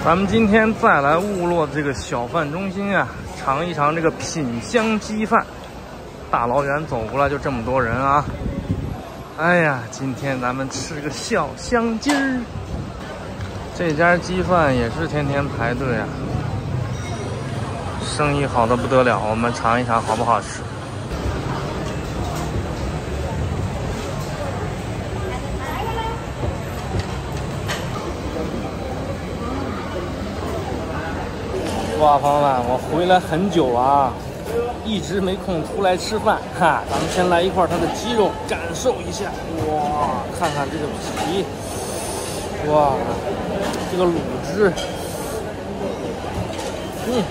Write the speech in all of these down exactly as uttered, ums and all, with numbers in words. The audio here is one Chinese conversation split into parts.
咱们今天再来误落这个小贩中心啊，尝一尝这个品香鸡饭。大老远走过来就这么多人啊！哎呀，今天咱们吃个小香鸡儿。这家鸡饭也是天天排队啊，生意好的不得了。我们尝一尝好不好吃。 哇，朋友们，我回来很久啊，一直没空出来吃饭哈。咱们先来一块它的鸡肉，感受一下。哇，看看这个皮，哇，这个卤汁，嗯，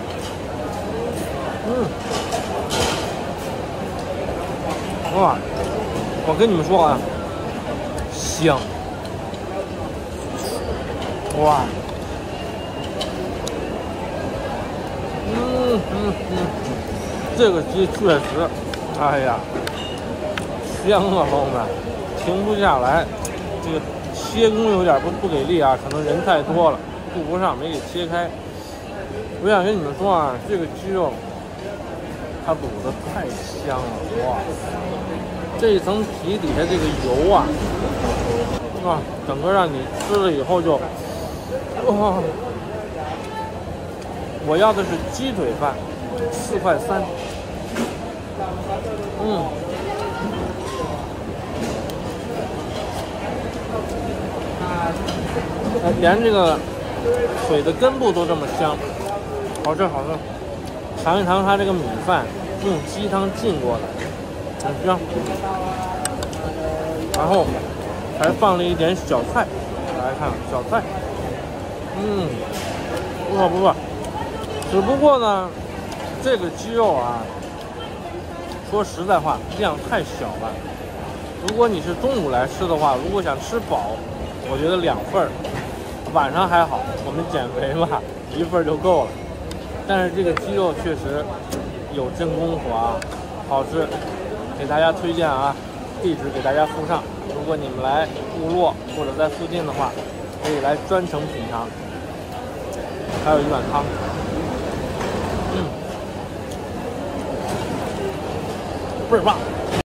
嗯，哇，我跟你们说啊，香，哇。 嗯嗯嗯，这个鸡确实，哎呀，香啊，朋友们，停不下来。这个切工有点不不给力啊，可能人太多了，顾不上没给切开。我想跟你们说啊，这个鸡肉它卤的太香了，哇！这一层皮底下这个油啊，啊，整个让你吃了以后就，哇！ 我要的是鸡腿饭，四块三。嗯，连这个水的根部都这么香，好吃好吃。尝一尝它这个米饭，用鸡汤浸过的，很香。然后还放了一点小菜，大家看小菜，嗯，不错不错。 只不过呢，这个鸡肉啊，说实在话，量太小了。如果你是中午来吃的话，如果想吃饱，我觉得两份儿。晚上还好，我们减肥嘛，一份就够了。但是这个鸡肉确实有真功夫啊，好吃，给大家推荐啊，地址给大家附上。如果你们来部落或者在附近的话，可以来专程品尝。还有一碗汤。 倍儿棒！